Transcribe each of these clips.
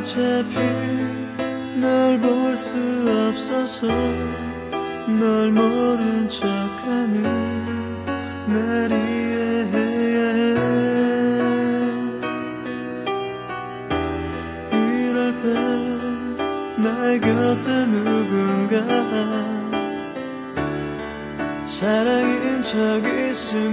어차피 널 볼 수 없어서 널 모른 척하는 날 이해해야 해. 이럴 때 나의 곁에 누군가 사랑인 척 있으면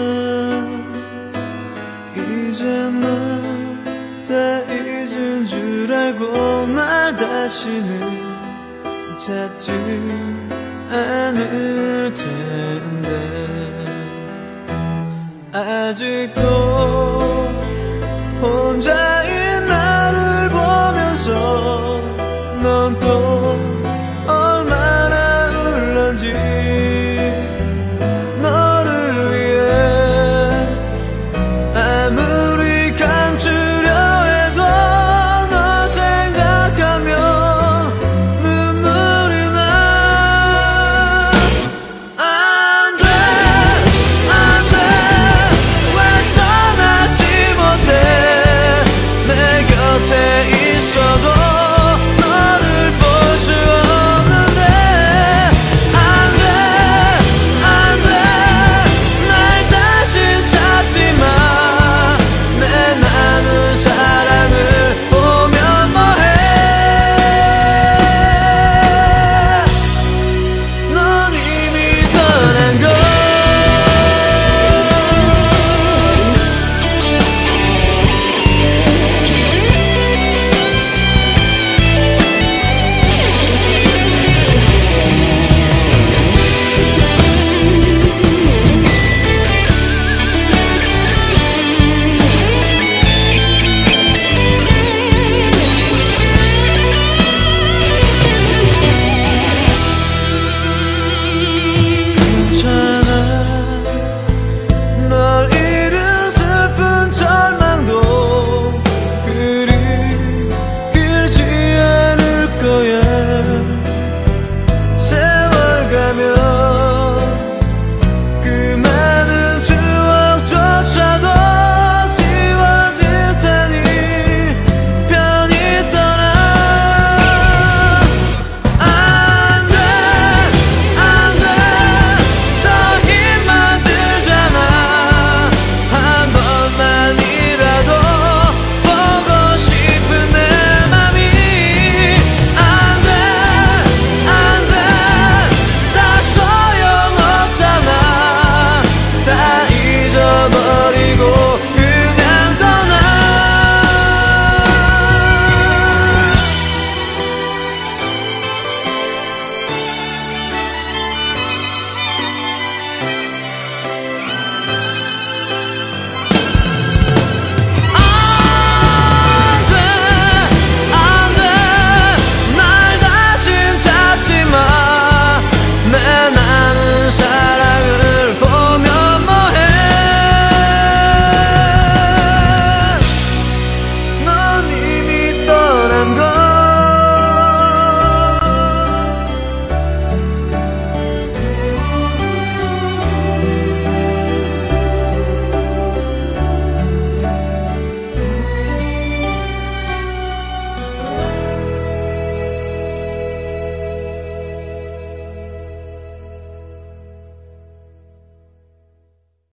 이제 널 다 잊은 줄 알고 날 다시는 찾지 않을 텐데 아직도 혼자인 나를 보면서 넌 또 얼마나 울는지 너를 위해 아무리 감추려 해도 널 생각하면 눈물이 나. 안 돼, 안 돼, 왜 떠나지 못해. 내 곁에 있어도 너를 볼 수 없는데. 안 돼, 안 돼, 날 다시 찾지 마. 내 나는 사랑을 보면 뭐해. 넌 이미 떠난 걸. 괜찮아 널 잃은 슬픈 절망도 그리 길지 않을 거야. 세월 가면 그 많은 추억조차도 지워질 테니 편히 떠나. 안 돼, 안 돼, 더 힘만 들잖아. 한 번만이라도 보고 싶은 내 맘이. 안 돼, 안 돼, 다 소용없잖아. 다 잊어버리고 그냥 떠나. 안 돼, 날 다신 찾지 마. 내 나는 사랑을 보면 뭐해. 넌 이미 떠난 걸.